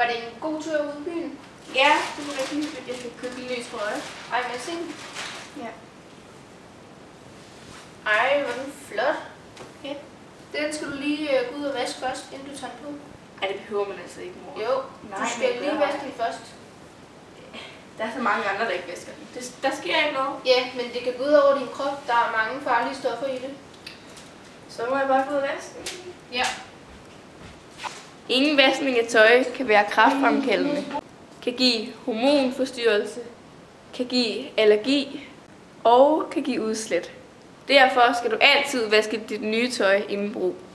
Var det en god tur ude i byen? Ja, det var rigtig hyggeligt. Jeg fik købt en ny trøje. Ej, men se. Ja. Ej, hvor er den flot. Ja. Den skal du lige gå ud og vaske først, inden du tager den på. Ej, det behøver man altså ikke, mor. Jo, Nej, du skal men lige gør vaske den først. Der er så mange andre, der ikke vasker den. Der sker ikke noget. Ja, men det kan gå ud over din krop. Der er mange farlige stoffer i det. Så må jeg bare gå ud og vaske den. Ja. Ingen vaskning af tøj kan være kræftfremkaldende, kan give hormonforstyrrelse, kan give allergi og kan give udslæt. Derfor skal du altid vaske dit nye tøj inden brug.